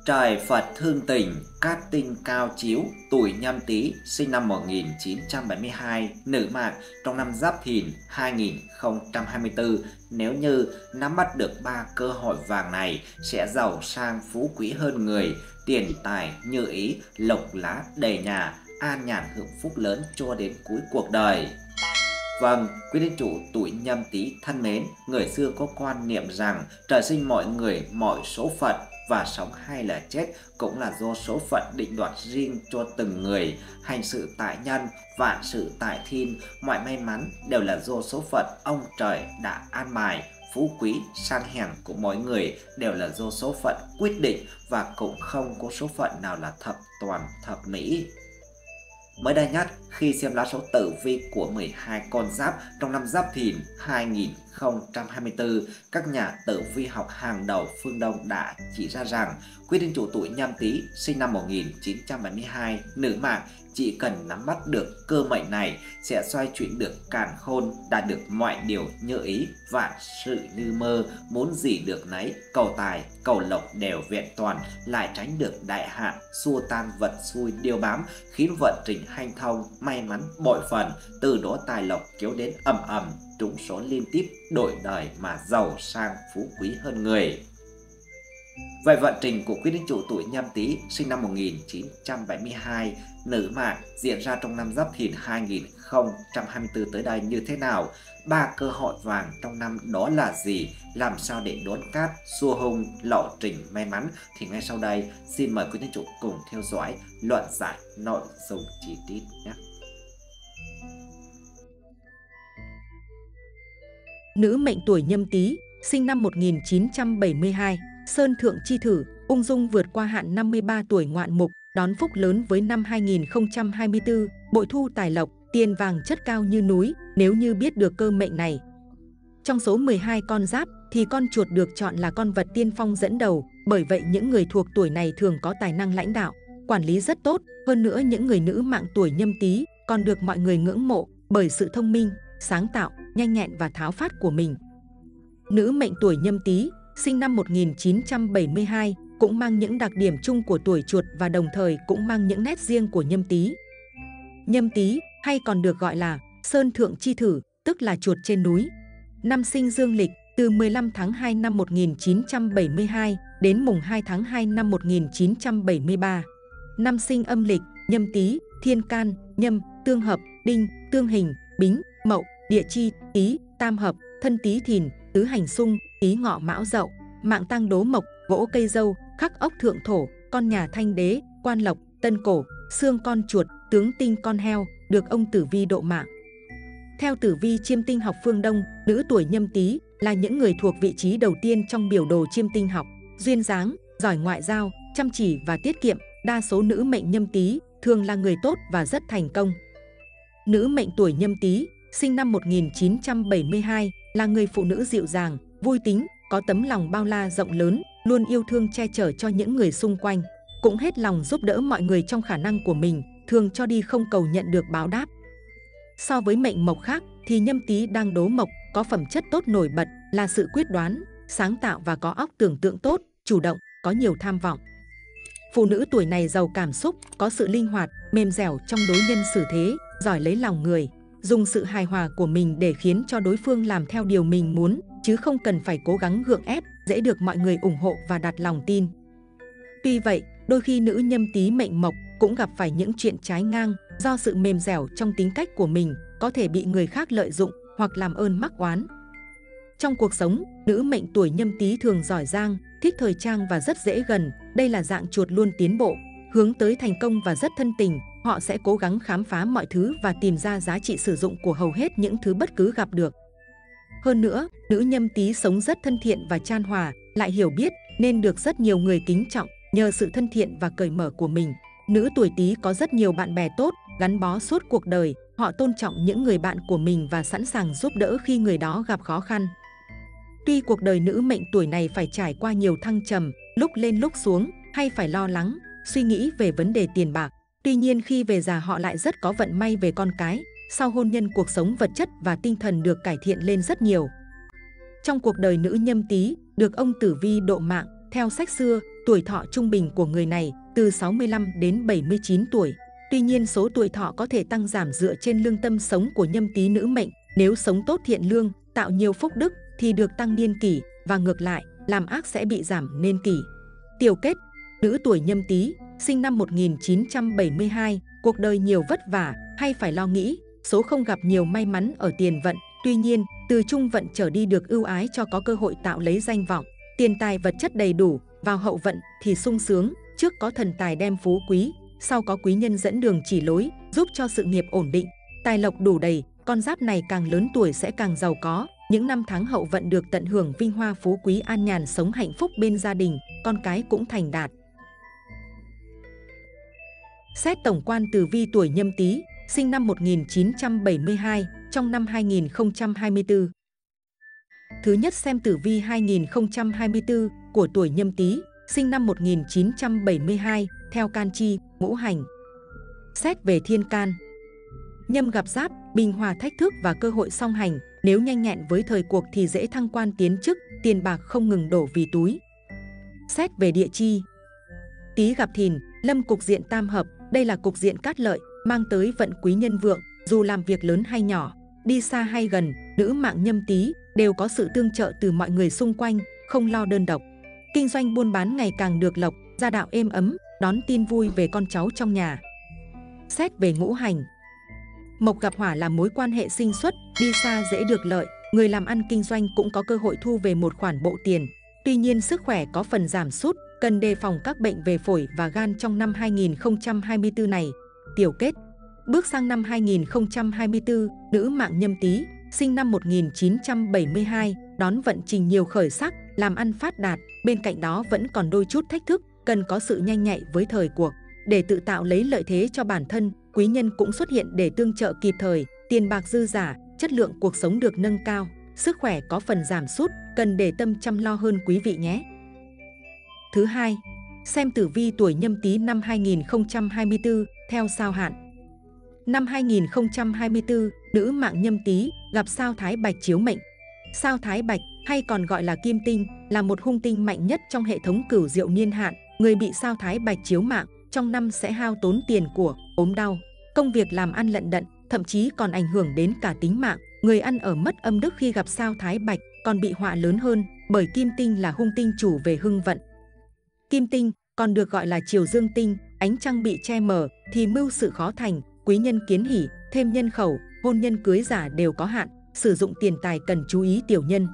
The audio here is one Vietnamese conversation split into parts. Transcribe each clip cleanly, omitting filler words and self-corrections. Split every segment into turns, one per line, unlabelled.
Trời Phật thương tình, cát tinh cao chiếu, tuổi Nhâm Tý, sinh năm 1972, nữ mạng, trong năm Giáp Thìn 2024. Nếu như nắm bắt được 3 cơ hội vàng này, sẽ giàu sang phú quý hơn người, tiền tài như ý, lộc lá đầy nhà, an nhàn hưởng phúc lớn cho đến cuối cuộc đời. Vâng, quý thiên chủ tuổi Nhâm Tý thân mến, người xưa có quan niệm rằng trời sinh mọi người mọi số phận, và sống hay là chết cũng là do số phận định đoạt riêng cho từng người. Hành sự tại nhân, vạn sự tại thiên, mọi may mắn đều là do số phận ông trời đã an bài. Phú quý, sang hèn của mỗi người đều là do số phận quyết định, và cũng không có số phận nào là thập toàn thập mỹ. Mới đây nhất, khi xem lá số tử vi của 12 con giáp trong năm Giáp Thìn 2024, các nhà tử vi học hàng đầu phương Đông đã chỉ ra rằng quý thiên chủ tuổi Nhâm Tý, sinh năm 1972, nữ mạng, chỉ cần nắm bắt được cơ mệnh này sẽ xoay chuyển được càn khôn, đạt được mọi điều như ý, vạn sự như mơ, muốn gì được nấy, cầu tài, cầu lộc đều vẹn toàn, lại tránh được đại hạn, xua tan vật xui điêu bám, khiến vận trình hanh thông, may mắn bội phần, từ đó tài lộc kéo đến ầm ầm, trúng số liên tiếp, đổi đời mà giàu sang phú quý hơn người. Vậy vận trình của quý thiên chủ tuổi Nhâm Tý, sinh năm 1972, nữ mạng, diễn ra trong năm Giáp Thìn 2024 tới đây như thế nào? 3 cơ hội vàng trong năm đó là gì? Làm sao để đón cát, xua hung, lộ trình may mắn? Thì ngay sau đây, xin mời quý thiên chủ cùng theo dõi luận giải nội dung chi tiết nhé.
Nữ mệnh tuổi Nhâm Tý, sinh năm 1972, Sơn Thượng Chi Thử, ung dung vượt qua hạn 53 tuổi ngoạn mục, đón phúc lớn với năm 2024, bội thu tài lộc, tiền vàng chất cao như núi, nếu như biết được cơ mệnh này. Trong số 12 con giáp thì con chuột được chọn là con vật tiên phong dẫn đầu, bởi vậy những người thuộc tuổi này thường có tài năng lãnh đạo, quản lý rất tốt. Hơn nữa những người nữ mạng tuổi Nhâm Tý còn được mọi người ngưỡng mộ bởi sự thông minh, sáng tạo, nhanh nhẹn và tháo phát của mình. Nữ mệnh tuổi Nhâm Tý, sinh năm 1972, cũng mang những đặc điểm chung của tuổi chuột và đồng thời cũng mang những nét riêng của Nhâm Tý. Nhâm Tý hay còn được gọi là Sơn Thượng Chi Thử, tức là chuột trên núi. Năm sinh dương lịch từ 15 tháng 2 năm 1972 đến mùng 2 tháng 2 năm 1973. Năm sinh âm lịch Nhâm Tý, Thiên Can, Nhâm, Tương Hợp, Đinh, Tương Hình, Bính, Mậu, Địa Chi, Tý, Tam Hợp, Thân Tý Thìn, Tứ Hành Xung, Tý Ngọ Mão Dậu, mạng tăng đố mộc, gỗ cây dâu, khắc ốc thượng thổ, con nhà thanh đế, quan lộc, tân cổ, xương con chuột, tướng tinh con heo, được ông tử vi độ mạng. Theo tử vi chiêm tinh học phương Đông, nữ tuổi Nhâm Tý là những người thuộc vị trí đầu tiên trong biểu đồ chiêm tinh học, duyên dáng, giỏi ngoại giao, chăm chỉ và tiết kiệm. Đa số nữ mệnh Nhâm Tý thường là người tốt và rất thành công. Nữ mệnh tuổi Nhâm Tý, sinh năm 1972, là người phụ nữ dịu dàng, vui tính, có tấm lòng bao la rộng lớn, luôn yêu thương che chở cho những người xung quanh, cũng hết lòng giúp đỡ mọi người trong khả năng của mình, thường cho đi không cầu nhận được báo đáp. So với mệnh mộc khác thì Nhâm Tý đang đố mộc, có phẩm chất tốt nổi bật là sự quyết đoán, sáng tạo và có óc tưởng tượng tốt, chủ động, có nhiều tham vọng. Phụ nữ tuổi này giàu cảm xúc, có sự linh hoạt, mềm dẻo trong đối nhân xử thế, giỏi lấy lòng người, dùng sự hài hòa của mình để khiến cho đối phương làm theo điều mình muốn, chứ không cần phải cố gắng gượng ép, dễ được mọi người ủng hộ và đặt lòng tin. Tuy vậy, đôi khi nữ Nhâm Tý mệnh mộc cũng gặp phải những chuyện trái ngang do sự mềm dẻo trong tính cách của mình, có thể bị người khác lợi dụng hoặc làm ơn mắc oán. Trong cuộc sống, nữ mệnh tuổi Nhâm Tý thường giỏi giang, thích thời trang và rất dễ gần. Đây là dạng chuột luôn tiến bộ, hướng tới thành công và rất thân tình. Họ sẽ cố gắng khám phá mọi thứ và tìm ra giá trị sử dụng của hầu hết những thứ bất cứ gặp được. Hơn nữa, nữ Nhâm Tý sống rất thân thiện và chan hòa, lại hiểu biết nên được rất nhiều người kính trọng nhờ sự thân thiện và cởi mở của mình. Nữ tuổi Tý có rất nhiều bạn bè tốt, gắn bó suốt cuộc đời. Họ tôn trọng những người bạn của mình và sẵn sàng giúp đỡ khi người đó gặp khó khăn. Tuy cuộc đời nữ mệnh tuổi này phải trải qua nhiều thăng trầm, lúc lên lúc xuống, hay phải lo lắng, suy nghĩ về vấn đề tiền bạc. Tuy nhiên khi về già họ lại rất có vận may về con cái. Sau hôn nhân cuộc sống vật chất và tinh thần được cải thiện lên rất nhiều. Trong cuộc đời nữ Nhâm Tý, được ông tử vi độ mạng, theo sách xưa, tuổi thọ trung bình của người này từ 65 đến 79 tuổi. Tuy nhiên số tuổi thọ có thể tăng giảm dựa trên lương tâm sống của Nhâm Tý nữ mệnh. Nếu sống tốt thiện lương, tạo nhiều phúc đức thì được tăng niên kỷ, và ngược lại, làm ác sẽ bị giảm niên kỷ. Tiểu kết, nữ tuổi Nhâm Tý, sinh năm 1972, cuộc đời nhiều vất vả hay phải lo nghĩ, số không gặp nhiều may mắn ở tiền vận. Tuy nhiên, từ trung vận trở đi được ưu ái cho có cơ hội tạo lấy danh vọng, tiền tài vật chất đầy đủ. Vào hậu vận thì sung sướng, trước có thần tài đem phú quý, sau có quý nhân dẫn đường chỉ lối, giúp cho sự nghiệp ổn định, tài lộc đủ đầy. Con giáp này càng lớn tuổi sẽ càng giàu có. Những năm tháng hậu vận được tận hưởng vinh hoa phú quý, an nhàn sống hạnh phúc bên gia đình, con cái cũng thành đạt. Xét tổng quan tử vi tuổi Nhâm Tý, sinh năm 1972, trong năm 2024. Thứ nhất xem tử vi 2024 của tuổi Nhâm Tý, sinh năm 1972, theo can chi, ngũ hành. Xét về thiên can. Nhâm gặp Giáp, bình hòa thách thức và cơ hội song hành. Nếu nhanh nhẹn với thời cuộc thì dễ thăng quan tiến chức, tiền bạc không ngừng đổ vì túi. Xét về địa chi. Tý gặp Thìn, lâm cục diện tam hợp. Đây là cục diện cát lợi, mang tới vận quý nhân vượng. Dù làm việc lớn hay nhỏ, đi xa hay gần, nữ mạng Nhâm Tý đều có sự tương trợ từ mọi người xung quanh, không lo đơn độc. Kinh doanh buôn bán ngày càng được lộc, gia đạo êm ấm, đón tin vui về con cháu trong nhà. Xét về ngũ hành. Mộc gặp Hỏa là mối quan hệ sinh xuất, đi xa dễ được lợi, người làm ăn kinh doanh cũng có cơ hội thu về một khoản bộ tiền. Tuy nhiên sức khỏe có phần giảm sút, cần đề phòng các bệnh về phổi và gan trong năm 2024 này. Tiểu kết, bước sang năm 2024, nữ mạng Nhâm Tý, sinh năm 1972, đón vận trình nhiều khởi sắc, làm ăn phát đạt. Bên cạnh đó vẫn còn đôi chút thách thức, cần có sự nhanh nhạy với thời cuộc. Để tự tạo lấy lợi thế cho bản thân, quý nhân cũng xuất hiện để tương trợ kịp thời, tiền bạc dư giả, chất lượng cuộc sống được nâng cao, sức khỏe có phần giảm sút, cần để tâm chăm lo hơn quý vị nhé. Thứ hai, xem tử vi tuổi Nhâm Tý năm 2024 theo sao hạn. Năm 2024, nữ mạng Nhâm Tý gặp sao Thái Bạch chiếu mệnh. Sao Thái Bạch hay còn gọi là kim tinh là một hung tinh mạnh nhất trong hệ thống cửu diệu niên hạn. Người bị sao Thái Bạch chiếu mạng trong năm sẽ hao tốn tiền của, ốm đau, công việc làm ăn lận đận, thậm chí còn ảnh hưởng đến cả tính mạng. Người ăn ở mất âm đức khi gặp sao Thái Bạch còn bị họa lớn hơn, bởi kim tinh là hung tinh chủ về hưng vận. Kim tinh còn được gọi là chiều dương tinh, ánh trăng bị che mờ thì mưu sự khó thành, quý nhân kiến hỷ, thêm nhân khẩu, hôn nhân cưới giả đều có hạn, sử dụng tiền tài cần chú ý tiểu nhân.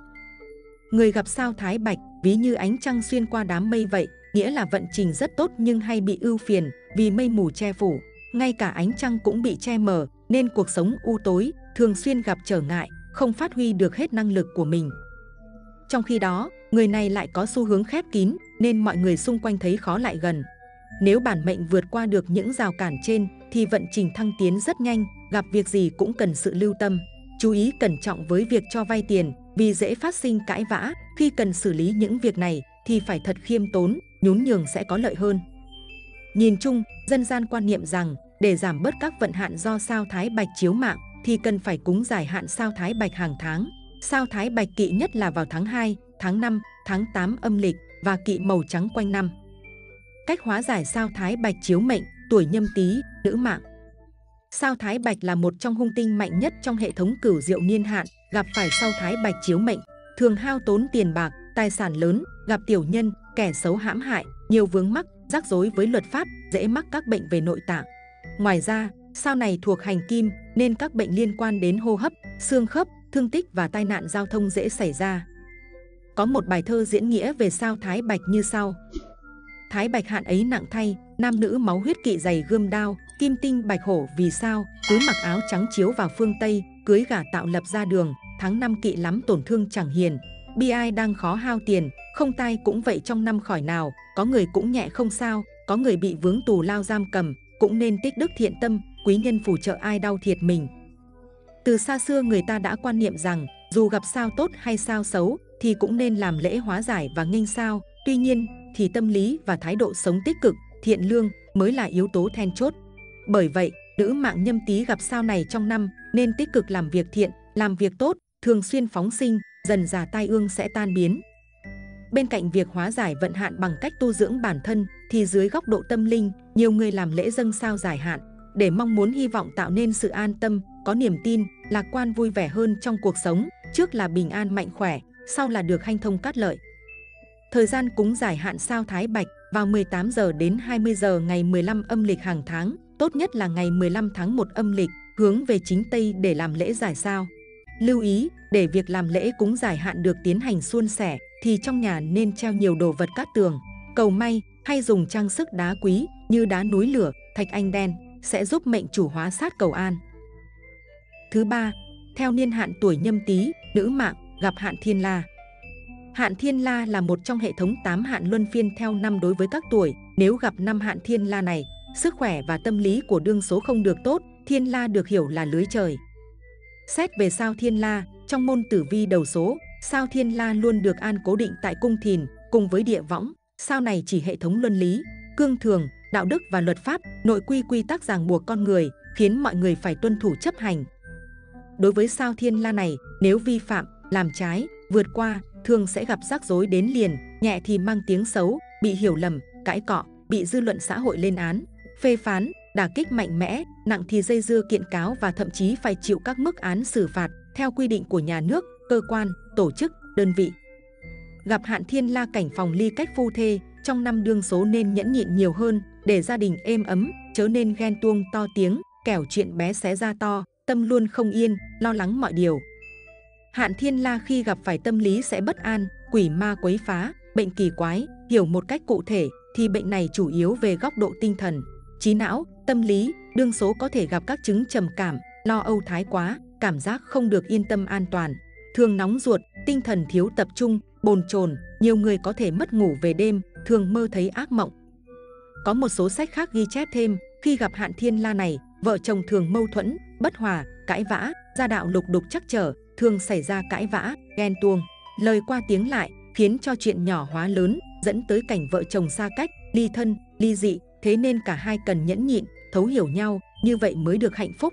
Người gặp sao Thái Bạch ví như ánh trăng xuyên qua đám mây vậy, nghĩa là vận trình rất tốt nhưng hay bị ưu phiền vì mây mù che phủ. Ngay cả ánh trăng cũng bị che mờ nên cuộc sống u tối, thường xuyên gặp trở ngại, không phát huy được hết năng lực của mình. Trong khi đó, người này lại có xu hướng khép kín nên mọi người xung quanh thấy khó lại gần. Nếu bản mệnh vượt qua được những rào cản trên thì vận trình thăng tiến rất nhanh, gặp việc gì cũng cần sự lưu tâm. Chú ý cẩn trọng với việc cho vay tiền vì dễ phát sinh cãi vã. Khi cần xử lý những việc này thì phải thật khiêm tốn, nhún nhường sẽ có lợi hơn. Nhìn chung, dân gian quan niệm rằng để giảm bớt các vận hạn do sao Thái Bạch chiếu mạng thì cần phải cúng giải hạn sao Thái Bạch hàng tháng. Sao Thái Bạch kỵ nhất là vào tháng 2, tháng 5, tháng 8 âm lịch và kỵ màu trắng quanh năm. Cách hóa giải sao Thái Bạch chiếu mệnh, tuổi Nhâm Tý, nữ mạng. Sao Thái Bạch là một trong hung tinh mạnh nhất trong hệ thống cửu diệu niên hạn, gặp phải sao Thái Bạch chiếu mệnh, thường hao tốn tiền bạc, tài sản lớn, gặp tiểu nhân, kẻ xấu hãm hại, nhiều vướng mắc, rắc rối với luật pháp, dễ mắc các bệnh về nội tạng. Ngoài ra, sao này thuộc hành kim nên các bệnh liên quan đến hô hấp, xương khớp, thương tích và tai nạn giao thông dễ xảy ra. Có một bài thơ diễn nghĩa về sao Thái Bạch như sau: Thái Bạch hạn ấy nặng thay, nam nữ máu huyết kỵ giày gươm đao, kim tinh bạch hổ vì sao, cứ mặc áo trắng chiếu vào phương Tây, cưới gả tạo lập ra đường, tháng 5 kỵ lắm tổn thương chẳng hiền. Bi ai đang khó hao tiền, không tai cũng vậy trong năm khỏi nào, có người cũng nhẹ không sao, có người bị vướng tù lao giam cầm, cũng nên tích đức thiện tâm, quý nhân phù trợ ai đau thiệt mình. Từ xa xưa người ta đã quan niệm rằng dù gặp sao tốt hay sao xấu thì cũng nên làm lễ hóa giải và nghênh sao. Tuy nhiên thì tâm lý và thái độ sống tích cực, thiện lương mới là yếu tố then chốt. Bởi vậy, nữ mạng Nhâm Tý gặp sao này trong năm nên tích cực làm việc thiện, làm việc tốt, thường xuyên phóng sinh, dần dà tai ương sẽ tan biến. Bên cạnh việc hóa giải vận hạn bằng cách tu dưỡng bản thân, thì dưới góc độ tâm linh, nhiều người làm lễ dâng sao giải hạn để mong muốn hy vọng tạo nên sự an tâm, có niềm tin, lạc quan vui vẻ hơn trong cuộc sống, trước là bình an mạnh khỏe, sau là được hanh thông cát lợi. Thời gian cúng giải hạn sao Thái Bạch vào 18 giờ đến 20 giờ ngày 15 âm lịch hàng tháng, tốt nhất là ngày 15 tháng 1 âm lịch, hướng về chính Tây để làm lễ giải sao. Lưu ý, để việc làm lễ cúng giải hạn được tiến hành suôn sẻ, thì trong nhà nên treo nhiều đồ vật cát tường, cầu may, hay dùng trang sức đá quý như đá núi lửa, thạch anh đen, sẽ giúp mệnh chủ hóa sát cầu an. Thứ ba, theo niên hạn tuổi Nhâm Tý, nữ mạng gặp hạn Thiên La. Hạn Thiên La là một trong hệ thống 8 hạn luân phiên theo năm đối với các tuổi. Nếu gặp năm hạn Thiên La này, sức khỏe và tâm lý của đương số không được tốt. Thiên La được hiểu là lưới trời. Xét về sao Thiên La, trong môn tử vi đầu số, sao Thiên La luôn được an cố định tại cung Thìn cùng với địa võng. Sao này chỉ hệ thống luân lý, cương thường, đạo đức và luật pháp, nội quy quy tắc ràng buộc con người, khiến mọi người phải tuân thủ chấp hành. Đối với sao Thiên La này, nếu vi phạm, làm trái, vượt qua, thường sẽ gặp rắc rối đến liền, nhẹ thì mang tiếng xấu, bị hiểu lầm, cãi cọ, bị dư luận xã hội lên án, phê phán, đả kích mạnh mẽ, nặng thì dây dưa kiện cáo và thậm chí phải chịu các mức án xử phạt theo quy định của nhà nước, cơ quan, tổ chức, đơn vị. Gặp hạn Thiên La cảnh phòng ly cách phu thê, trong năm đương số nên nhẫn nhịn nhiều hơn để gia đình êm ấm, chớ nên ghen tuông to tiếng, kẻo chuyện bé xé ra to, tâm luôn không yên, lo lắng mọi điều. Hạn Thiên La khi gặp phải tâm lý sẽ bất an, quỷ ma quấy phá, bệnh kỳ quái. Hiểu một cách cụ thể thì bệnh này chủ yếu về góc độ tinh thần, trí não, tâm lý. Đương số có thể gặp các chứng trầm cảm, lo âu thái quá, cảm giác không được yên tâm an toàn, thường nóng ruột, tinh thần thiếu tập trung, bồn chồn. Nhiều người có thể mất ngủ về đêm, thường mơ thấy ác mộng. Có một số sách khác ghi chép thêm, khi gặp hạn Thiên La này, vợ chồng thường mâu thuẫn, bất hòa, cãi vã, gia đạo lục đục trắc trở, thường xảy ra cãi vã, ghen tuông, lời qua tiếng lại, khiến cho chuyện nhỏ hóa lớn, dẫn tới cảnh vợ chồng xa cách, ly thân, ly dị. Thế nên cả hai cần nhẫn nhịn, thấu hiểu nhau, như vậy mới được hạnh phúc.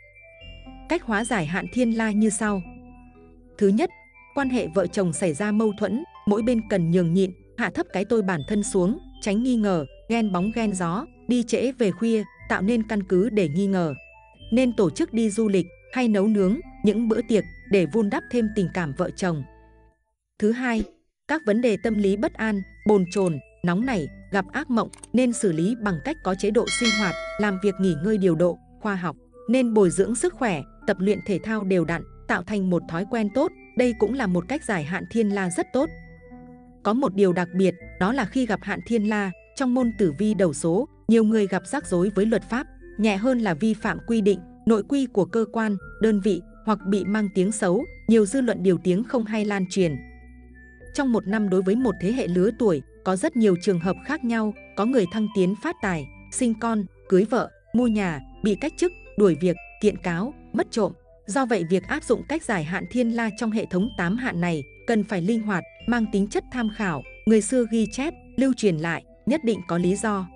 Cách hóa giải hạn Thiên La như sau. Thứ nhất, quan hệ vợ chồng xảy ra mâu thuẫn, mỗi bên cần nhường nhịn, hạ thấp cái tôi bản thân xuống, tránh nghi ngờ, ghen bóng ghen gió, đi trễ về khuya, tạo nên căn cứ để nghi ngờ. Nên tổ chức đi du lịch hay nấu nướng những bữa tiệc để vun đắp thêm tình cảm vợ chồng. Thứ hai, các vấn đề tâm lý bất an, bồn chồn, nóng nảy, gặp ác mộng nên xử lý bằng cách có chế độ sinh hoạt, làm việc nghỉ ngơi điều độ, khoa học. Nên bồi dưỡng sức khỏe, tập luyện thể thao đều đặn, tạo thành một thói quen tốt. Đây cũng là một cách giải hạn Thiên La rất tốt. Có một điều đặc biệt, đó là khi gặp hạn Thiên La, trong môn tử vi đầu số, nhiều người gặp rắc rối với luật pháp, nhẹ hơn là vi phạm quy định, nội quy của cơ quan, đơn vị, hoặc bị mang tiếng xấu, nhiều dư luận điều tiếng không hay lan truyền. Trong một năm đối với một thế hệ lứa tuổi, có rất nhiều trường hợp khác nhau, có người thăng tiến phát tài, sinh con, cưới vợ, mua nhà, bị cách chức, đuổi việc, kiện cáo, mất trộm. Do vậy việc áp dụng cách giải hạn Thiên La trong hệ thống 8 hạn này cần phải linh hoạt, mang tính chất tham khảo, người xưa ghi chép, lưu truyền lại, nhất định có lý do.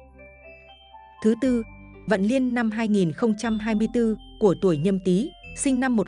Thứ tư, vận liên năm 2024 của tuổi Nhâm Tý, sinh năm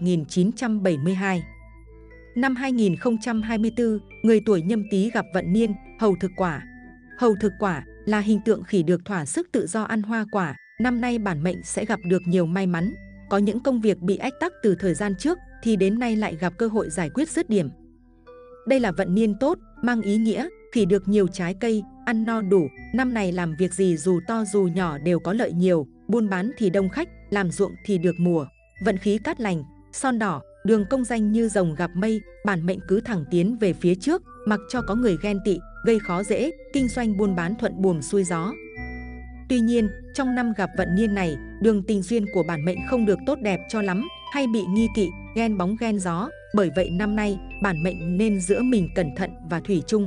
1972. Năm 2024, người tuổi Nhâm Tý gặp vận niên hầu thực quả. Hầu thực quả là hình tượng khỉ được thỏa sức tự do ăn hoa quả. Năm nay bản mệnh sẽ gặp được nhiều may mắn. Có những công việc bị ách tắc từ thời gian trước thì đến nay lại gặp cơ hội giải quyết dứt điểm. Đây là vận niên tốt, mang ý nghĩa khỉ được nhiều trái cây, ăn no đủ. Năm này làm việc gì dù to dù nhỏ đều có lợi nhiều, buôn bán thì đông khách, làm ruộng thì được mùa. Vận khí cát lành, son đỏ, đường công danh như rồng gặp mây, bản mệnh cứ thẳng tiến về phía trước, mặc cho có người ghen tị, gây khó dễ, kinh doanh buôn bán thuận buồm xuôi gió. Tuy nhiên, trong năm gặp vận niên này, đường tình duyên của bản mệnh không được tốt đẹp cho lắm, hay bị nghi kỵ, ghen bóng ghen gió. Bởi vậy năm nay, bản mệnh nên giữ mình cẩn thận và thủy chung.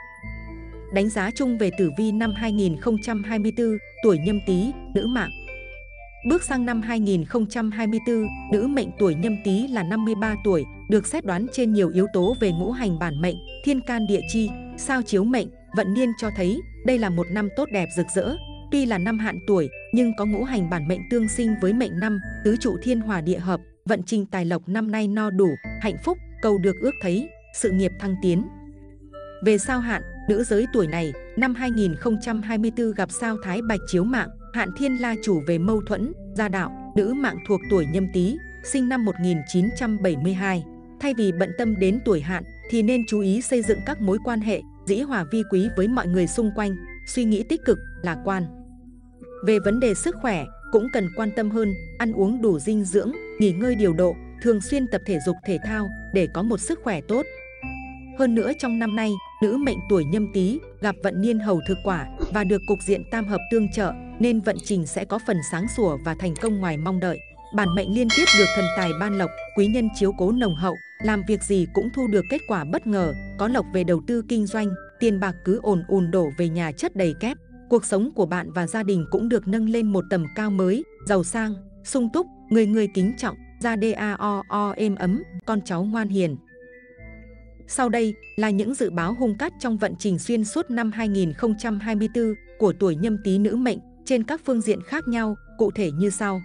Đánh giá chung về tử vi năm 2024, tuổi Nhâm Tý, nữ mạng. Bước sang năm 2024, nữ mệnh tuổi Nhâm Tý là 53 tuổi, được xét đoán trên nhiều yếu tố về ngũ hành bản mệnh, thiên can địa chi, sao chiếu mệnh, vận niên cho thấy đây là một năm tốt đẹp rực rỡ. Tuy là năm hạn tuổi, nhưng có ngũ hành bản mệnh tương sinh với mệnh năm, tứ trụ thiên hòa địa hợp, vận trình tài lộc năm nay no đủ, hạnh phúc, cầu được ước thấy, sự nghiệp thăng tiến. Về sao hạn, nữ giới tuổi này, năm 2024 gặp sao Thái Bạch chiếu mạng, hạn Thiên La chủ về mâu thuẫn, gia đạo, nữ mạng thuộc tuổi Nhâm Tý, sinh năm 1972. Thay vì bận tâm đến tuổi hạn, thì nên chú ý xây dựng các mối quan hệ, dĩ hòa vi quý với mọi người xung quanh, suy nghĩ tích cực, lạc quan. Về vấn đề sức khỏe, cũng cần quan tâm hơn, ăn uống đủ dinh dưỡng, nghỉ ngơi điều độ, thường xuyên tập thể dục thể thao để có một sức khỏe tốt. Hơn nữa trong năm nay, nữ mệnh tuổi Nhâm Tý gặp vận niên hầu thực quả và được cục diện tam hợp tương trợ nên vận trình sẽ có phần sáng sủa và thành công ngoài mong đợi. Bản mệnh liên tiếp được thần tài ban lộc, quý nhân chiếu cố nồng hậu, làm việc gì cũng thu được kết quả bất ngờ, có lộc về đầu tư kinh doanh, tiền bạc cứ ồn ùn đổ về nhà chất đầy kép. Cuộc sống của bạn và gia đình cũng được nâng lên một tầm cao mới, giàu sang, sung túc, người người kính trọng, gia DAO êm ấm, con cháu ngoan hiền. Sau đây là những dự báo hung cát trong vận trình xuyên suốt năm 2024 của tuổi Nhâm Tý nữ mệnh trên các phương diện khác nhau, cụ thể như sau.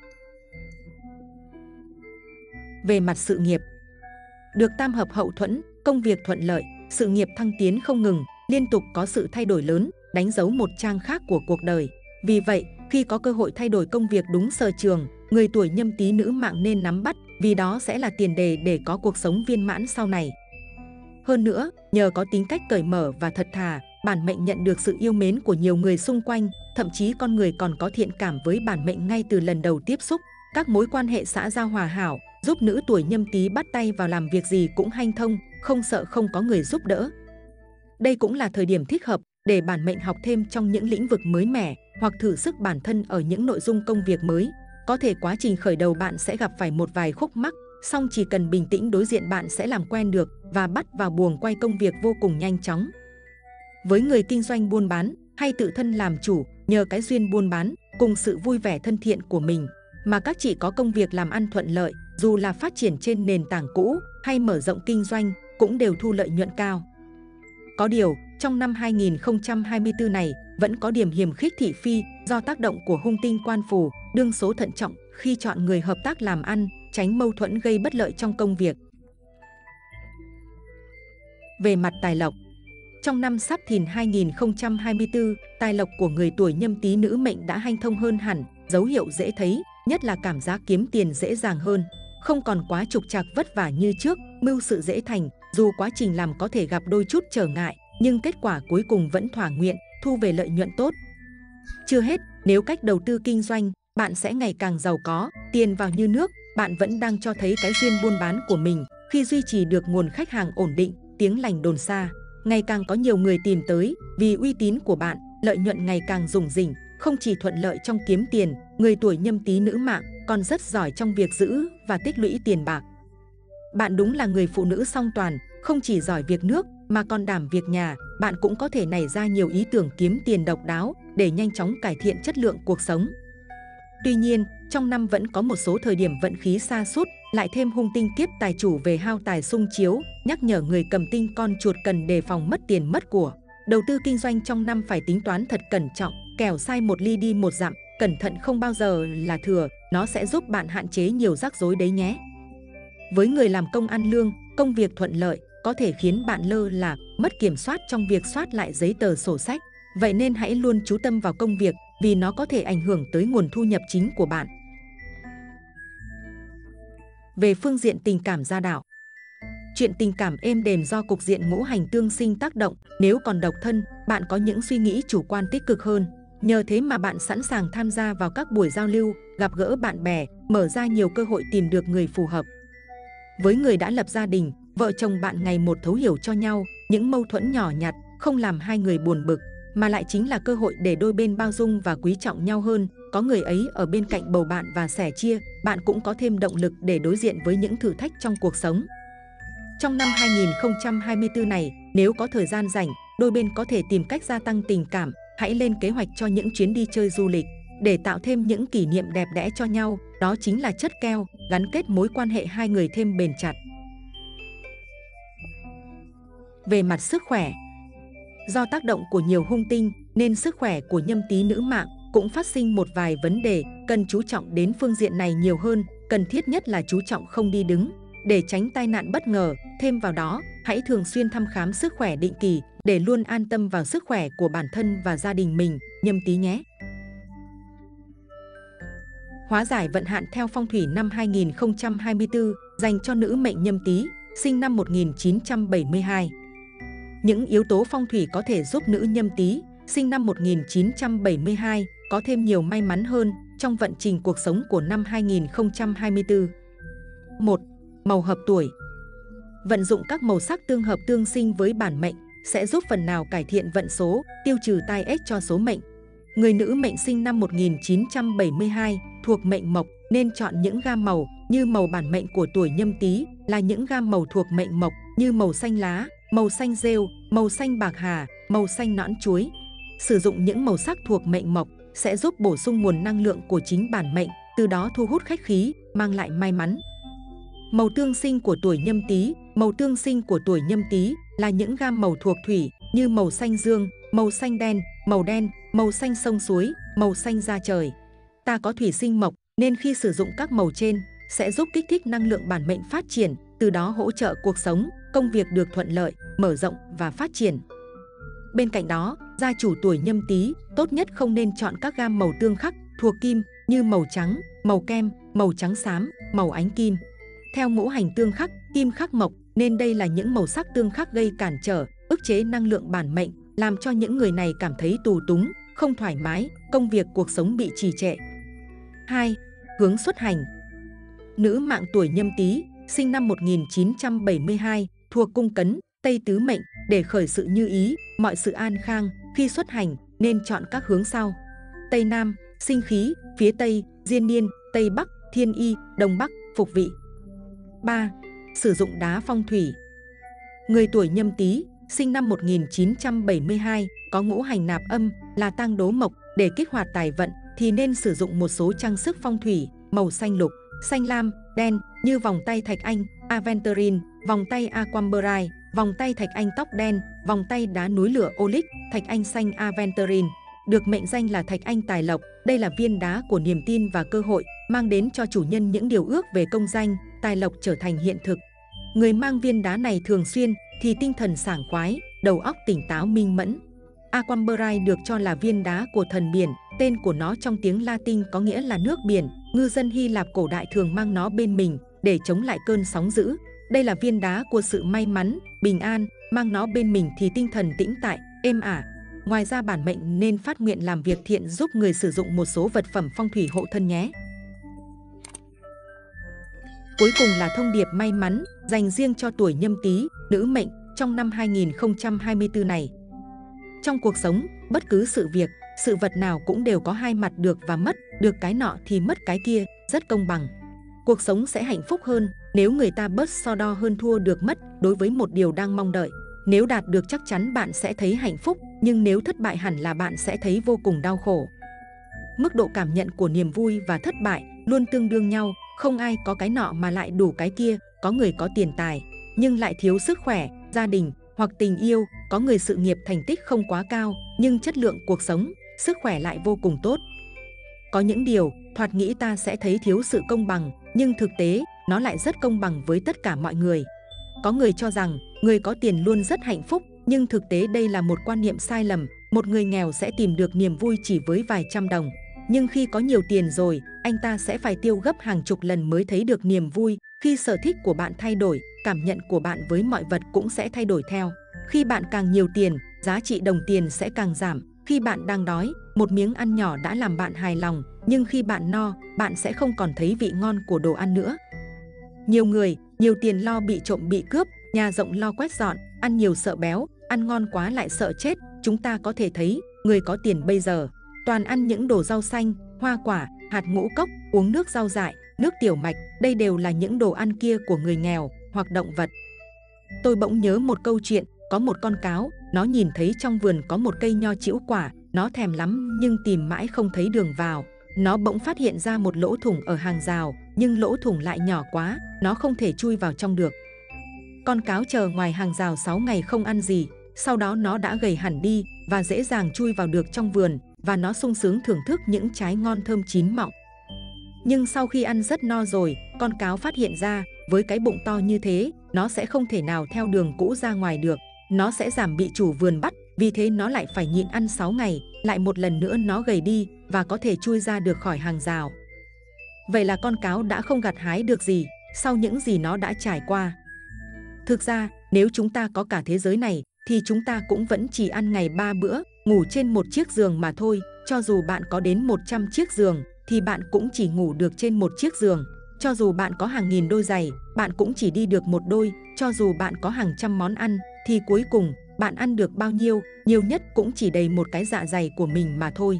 Về mặt sự nghiệp, được tam hợp hậu thuẫn, công việc thuận lợi, sự nghiệp thăng tiến không ngừng, liên tục có sự thay đổi lớn, đánh dấu một trang khác của cuộc đời. Vì vậy, khi có cơ hội thay đổi công việc đúng sở trường, người tuổi Nhâm Tý nữ mạng nên nắm bắt, vì đó sẽ là tiền đề để có cuộc sống viên mãn sau này. Hơn nữa, nhờ có tính cách cởi mở và thật thà, bản mệnh nhận được sự yêu mến của nhiều người xung quanh, thậm chí con người còn có thiện cảm với bản mệnh ngay từ lần đầu tiếp xúc. Các mối quan hệ xã giao hòa hảo, giúp nữ tuổi Nhâm Tý bắt tay vào làm việc gì cũng hanh thông, không sợ không có người giúp đỡ. Đây cũng là thời điểm thích hợp để bản mệnh học thêm trong những lĩnh vực mới mẻ hoặc thử sức bản thân ở những nội dung công việc mới. Có thể quá trình khởi đầu bạn sẽ gặp phải một vài khúc mắc, song chỉ cần bình tĩnh đối diện bạn sẽ làm quen được và bắt vào guồng quay công việc vô cùng nhanh chóng. Với người kinh doanh buôn bán hay tự thân làm chủ, nhờ cái duyên buôn bán cùng sự vui vẻ thân thiện của mình mà các chị có công việc làm ăn thuận lợi, dù là phát triển trên nền tảng cũ hay mở rộng kinh doanh cũng đều thu lợi nhuận cao. Có điều, trong năm 2024 này vẫn có điểm hiềm khích thị phi do tác động của hung tinh quan phù, đương số thận trọng khi chọn người hợp tác làm ăn, tránh mâu thuẫn gây bất lợi trong công việc. Về mặt tài lộc, trong năm Giáp Thìn 2024, tài lộc của người tuổi Nhâm Tý nữ mệnh đã hanh thông hơn hẳn, dấu hiệu dễ thấy, nhất là cảm giác kiếm tiền dễ dàng hơn, không còn quá trục trặc vất vả như trước, mưu sự dễ thành, dù quá trình làm có thể gặp đôi chút trở ngại, nhưng kết quả cuối cùng vẫn thỏa nguyện, thu về lợi nhuận tốt. Chưa hết, nếu cách đầu tư kinh doanh, bạn sẽ ngày càng giàu có, tiền vào như nước, bạn vẫn đang cho thấy cái duyên buôn bán của mình khi duy trì được nguồn khách hàng ổn định, tiếng lành đồn xa. Ngày càng có nhiều người tìm tới vì uy tín của bạn, lợi nhuận ngày càng rủng rỉnh, không chỉ thuận lợi trong kiếm tiền, người tuổi Nhâm Tý nữ mạng còn rất giỏi trong việc giữ và tích lũy tiền bạc. Bạn đúng là người phụ nữ song toàn, không chỉ giỏi việc nước mà còn đảm việc nhà, bạn cũng có thể nảy ra nhiều ý tưởng kiếm tiền độc đáo để nhanh chóng cải thiện chất lượng cuộc sống. Tuy nhiên, trong năm vẫn có một số thời điểm vận khí sa sút, lại thêm hung tinh kiếp tài chủ về hao tài xung chiếu, nhắc nhở người cầm tinh con chuột cần đề phòng mất tiền mất của. Đầu tư kinh doanh trong năm phải tính toán thật cẩn trọng, kẻo sai một ly đi một dặm, cẩn thận không bao giờ là thừa, nó sẽ giúp bạn hạn chế nhiều rắc rối đấy nhé. Với người làm công ăn lương, công việc thuận lợi có thể khiến bạn lơ là, mất kiểm soát trong việc soát lại giấy tờ sổ sách. Vậy nên hãy luôn chú tâm vào công việc vì nó có thể ảnh hưởng tới nguồn thu nhập chính của bạn. Về phương diện tình cảm gia đạo, chuyện tình cảm êm đềm do cục diện ngũ hành tương sinh tác động. Nếu còn độc thân, bạn có những suy nghĩ chủ quan tích cực hơn. Nhờ thế mà bạn sẵn sàng tham gia vào các buổi giao lưu, gặp gỡ bạn bè, mở ra nhiều cơ hội tìm được người phù hợp. Với người đã lập gia đình, vợ chồng bạn ngày một thấu hiểu cho nhau, những mâu thuẫn nhỏ nhặt không làm hai người buồn bực, mà lại chính là cơ hội để đôi bên bao dung và quý trọng nhau hơn. Có người ấy ở bên cạnh bầu bạn và sẻ chia, bạn cũng có thêm động lực để đối diện với những thử thách trong cuộc sống. Trong năm 2024 này, nếu có thời gian rảnh, đôi bên có thể tìm cách gia tăng tình cảm, hãy lên kế hoạch cho những chuyến đi chơi du lịch để tạo thêm những kỷ niệm đẹp đẽ cho nhau, đó chính là chất keo gắn kết mối quan hệ hai người thêm bền chặt. Về mặt sức khỏe, do tác động của nhiều hung tinh nên sức khỏe của Nhâm Tý nữ mạng cũng phát sinh một vài vấn đề, cần chú trọng đến phương diện này nhiều hơn, cần thiết nhất là chú trọng không đi đứng. Để tránh tai nạn bất ngờ, thêm vào đó, hãy thường xuyên thăm khám sức khỏe định kỳ để luôn an tâm vào sức khỏe của bản thân và gia đình mình, Nhâm Tý nhé. Hóa giải vận hạn theo phong thủy năm 2024 dành cho nữ mệnh Nhâm Tý, sinh năm 1972. Những yếu tố phong thủy có thể giúp nữ Nhâm Tý, sinh năm 1972 có thêm nhiều may mắn hơn trong vận trình cuộc sống của năm 2024. 1. Màu hợp tuổi. Vận dụng các màu sắc tương hợp tương sinh với bản mệnh sẽ giúp phần nào cải thiện vận số, tiêu trừ tai ách cho số mệnh. Người nữ mệnh sinh năm 1972 thuộc mệnh Mộc nên chọn những gam màu như màu bản mệnh của tuổi Nhâm Tý là những gam màu thuộc mệnh Mộc như màu xanh lá, màu xanh rêu, màu xanh bạc hà, màu xanh nõn chuối. Sử dụng những màu sắc thuộc mệnh Mộc sẽ giúp bổ sung nguồn năng lượng của chính bản mệnh, từ đó thu hút khách khí, mang lại may mắn. Màu tương sinh của tuổi Nhâm Tý. Màu tương sinh của tuổi Nhâm Tý là những gam màu thuộc thủy như màu xanh dương, màu xanh đen, màu xanh sông suối, màu xanh da trời. Ta có thủy sinh mộc nên khi sử dụng các màu trên sẽ giúp kích thích năng lượng bản mệnh phát triển, từ đó hỗ trợ cuộc sống, công việc được thuận lợi, mở rộng và phát triển. Bên cạnh đó, gia chủ tuổi Nhâm Tý tốt nhất không nên chọn các gam màu tương khắc thuộc kim như màu trắng, màu kem, màu trắng xám, màu ánh kim. Theo ngũ hành tương khắc, kim khắc mộc nên đây là những màu sắc tương khắc gây cản trở, ức chế năng lượng bản mệnh, làm cho những người này cảm thấy tù túng, không thoải mái, công việc cuộc sống bị trì trệ. 2. Hướng xuất hành. Nữ mạng tuổi Nhâm Tý, sinh năm 1972, thuộc cung Cấn, Tây tứ mệnh, để khởi sự như ý, mọi sự an khang, khi xuất hành nên chọn các hướng sau: Tây Nam, sinh khí, phía Tây, diên niên, Tây Bắc, thiên y, Đông Bắc, phục vị. 3. Sử dụng đá phong thủy. Người tuổi Nhâm Tý, sinh năm 1972, có ngũ hành nạp âm là tang đố mộc, để kích hoạt tài vận thì nên sử dụng một số trang sức phong thủy màu xanh lục, xanh lam, đen như vòng tay thạch anh, aventurine, vòng tay aquamarine, vòng tay thạch anh tóc đen, vòng tay đá núi lửa onyx, thạch anh xanh aventurine, được mệnh danh là thạch anh tài lộc. Đây là viên đá của niềm tin và cơ hội, mang đến cho chủ nhân những điều ước về công danh, tài lộc trở thành hiện thực. Người mang viên đá này thường xuyên thì tinh thần sảng khoái, đầu óc tỉnh táo minh mẫn. Aquamarine được cho là viên đá của thần biển, tên của nó trong tiếng Latin có nghĩa là nước biển. Ngư dân Hy Lạp cổ đại thường mang nó bên mình để chống lại cơn sóng dữ. Đây là viên đá của sự may mắn, bình an, mang nó bên mình thì tinh thần tĩnh tại, êm ả. Ngoài ra bản mệnh nên phát nguyện làm việc thiện giúp người sử dụng một số vật phẩm phong thủy hộ thân nhé. Cuối cùng là thông điệp may mắn dành riêng cho tuổi Nhâm Tý, nữ mệnh trong năm 2024 này. Trong cuộc sống, bất cứ sự việc, sự vật nào cũng đều có hai mặt được và mất, được cái nọ thì mất cái kia, rất công bằng. Cuộc sống sẽ hạnh phúc hơn nếu người ta bớt so đo hơn thua được mất đối với một điều đang mong đợi. Nếu đạt được chắc chắn bạn sẽ thấy hạnh phúc, nhưng nếu thất bại hẳn là bạn sẽ thấy vô cùng đau khổ. Mức độ cảm nhận của niềm vui và thất bại luôn tương đương nhau, không ai có cái nọ mà lại đủ cái kia. Có người có tiền tài nhưng lại thiếu sức khỏe, gia đình hoặc tình yêu, có người sự nghiệp thành tích không quá cao nhưng chất lượng cuộc sống, sức khỏe lại vô cùng tốt. Có những điều thoạt nghĩ ta sẽ thấy thiếu sự công bằng, nhưng thực tế nó lại rất công bằng với tất cả mọi người. Có người cho rằng người có tiền luôn rất hạnh phúc, nhưng thực tế đây là một quan niệm sai lầm. Một người nghèo sẽ tìm được niềm vui chỉ với vài trăm đồng, nhưng khi có nhiều tiền rồi, anh ta sẽ phải tiêu gấp hàng chục lần mới thấy được niềm vui. Khi sở thích của bạn thay đổi, cảm nhận của bạn với mọi vật cũng sẽ thay đổi theo. Khi bạn càng nhiều tiền, giá trị đồng tiền sẽ càng giảm. Khi bạn đang đói, một miếng ăn nhỏ đã làm bạn hài lòng, nhưng khi bạn no, bạn sẽ không còn thấy vị ngon của đồ ăn nữa. Nhiều người, nhiều tiền lo bị trộm bị cướp, nhà rộng lo quét dọn, ăn nhiều sợ béo, ăn ngon quá lại sợ chết. Chúng ta có thể thấy, người có tiền bây giờ toàn ăn những đồ rau xanh, hoa quả, hạt ngũ cốc, uống nước rau dại, nước tiểu mạch. Đây đều là những đồ ăn kia của người nghèo hoặc động vật. Tôi bỗng nhớ một câu chuyện, có một con cáo, nó nhìn thấy trong vườn có một cây nho trĩu quả, nó thèm lắm nhưng tìm mãi không thấy đường vào. Nó bỗng phát hiện ra một lỗ thủng ở hàng rào, nhưng lỗ thủng lại nhỏ quá, nó không thể chui vào trong được. Con cáo chờ ngoài hàng rào 6 ngày không ăn gì, sau đó nó đã gầy hẳn đi và dễ dàng chui vào được trong vườn, và nó sung sướng thưởng thức những trái ngon thơm chín mọng. Nhưng sau khi ăn rất no rồi, con cáo phát hiện ra, với cái bụng to như thế, nó sẽ không thể nào theo đường cũ ra ngoài được. Nó sẽ giảm bị chủ vườn bắt, vì thế nó lại phải nhịn ăn 6 ngày, lại một lần nữa nó gầy đi và có thể chui ra được khỏi hàng rào. Vậy là con cáo đã không gặt hái được gì sau những gì nó đã trải qua. Thực ra, nếu chúng ta có cả thế giới này, thì chúng ta cũng vẫn chỉ ăn ngày 3 bữa, ngủ trên một chiếc giường mà thôi. Cho dù bạn có đến 100 chiếc giường, thì bạn cũng chỉ ngủ được trên một chiếc giường. Cho dù bạn có hàng nghìn đôi giày, bạn cũng chỉ đi được một đôi. Cho dù bạn có hàng trăm món ăn, thì cuối cùng, bạn ăn được bao nhiêu, nhiều nhất cũng chỉ đầy một cái dạ dày của mình mà thôi.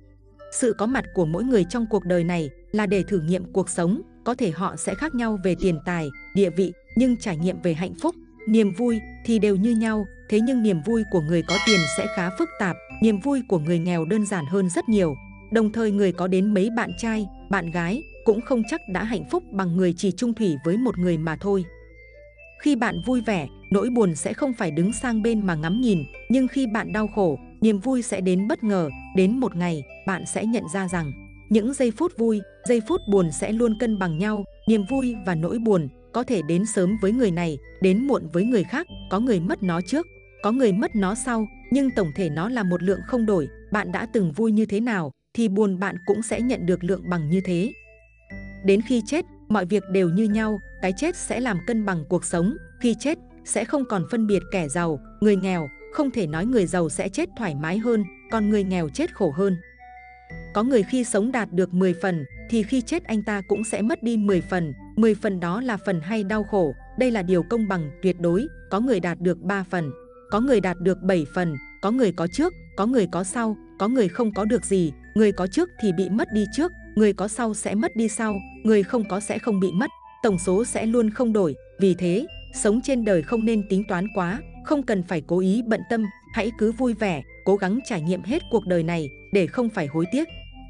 Sự có mặt của mỗi người trong cuộc đời này là để thử nghiệm cuộc sống. Có thể họ sẽ khác nhau về tiền tài, địa vị, nhưng trải nghiệm về hạnh phúc, niềm vui thì đều như nhau. Thế nhưng niềm vui của người có tiền sẽ khá phức tạp, niềm vui của người nghèo đơn giản hơn rất nhiều. Đồng thời người có đến mấy bạn trai, bạn gái cũng không chắc đã hạnh phúc bằng người chỉ chung thủy với một người mà thôi. Khi bạn vui vẻ, nỗi buồn sẽ không phải đứng sang bên mà ngắm nhìn, nhưng khi bạn đau khổ, niềm vui sẽ đến bất ngờ. Đến một ngày, bạn sẽ nhận ra rằng những giây phút vui, giây phút buồn sẽ luôn cân bằng nhau. Niềm vui và nỗi buồn có thể đến sớm với người này, đến muộn với người khác. Có người mất nó trước, có người mất nó sau, nhưng tổng thể nó là một lượng không đổi. Bạn đã từng vui như thế nào, thì buồn bạn cũng sẽ nhận được lượng bằng như thế. Đến khi chết, mọi việc đều như nhau, cái chết sẽ làm cân bằng cuộc sống. Khi chết, sẽ không còn phân biệt kẻ giàu, người nghèo. Không thể nói người giàu sẽ chết thoải mái hơn, còn người nghèo chết khổ hơn. Có người khi sống đạt được 10 phần, thì khi chết anh ta cũng sẽ mất đi 10 phần. 10 phần đó là phần hay đau khổ, đây là điều công bằng tuyệt đối. Có người đạt được 3 phần, có người đạt được 7 phần, có người có trước, có người có sau, có người không có được gì. Người có trước thì bị mất đi trước, người có sau sẽ mất đi sau, người không có sẽ không bị mất. Tổng số sẽ luôn không đổi, vì thế, sống trên đời không nên tính toán quá, không cần phải cố ý bận tâm, hãy cứ vui vẻ, cố gắng trải nghiệm hết cuộc đời này để không phải hối tiếc.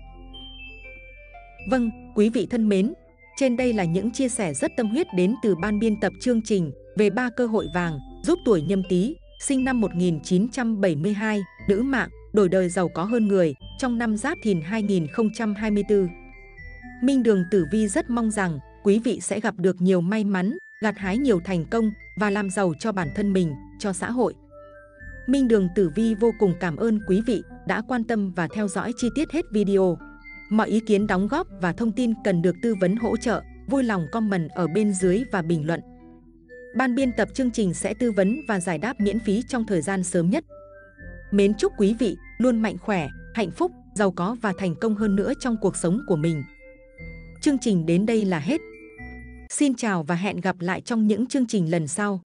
Vâng, quý vị thân mến, trên đây là những chia sẻ rất tâm huyết đến từ ban biên tập chương trình về 3 cơ hội vàng giúp tuổi Nhâm Tý, sinh năm 1972, nữ mạng, đổi đời giàu có hơn người trong năm Giáp Thìn 2024. Minh Đường Tử Vi rất mong rằng quý vị sẽ gặp được nhiều may mắn, gặt hái nhiều thành công và làm giàu cho bản thân mình, cho xã hội. Minh Đường Tử Vi vô cùng cảm ơn quý vị đã quan tâm và theo dõi chi tiết hết video. Mọi ý kiến đóng góp và thông tin cần được tư vấn hỗ trợ, vui lòng comment ở bên dưới và bình luận. Ban biên tập chương trình sẽ tư vấn và giải đáp miễn phí trong thời gian sớm nhất. Mến chúc quý vị luôn mạnh khỏe, hạnh phúc, giàu có và thành công hơn nữa trong cuộc sống của mình. Chương trình đến đây là hết. Xin chào và hẹn gặp lại trong những chương trình lần sau.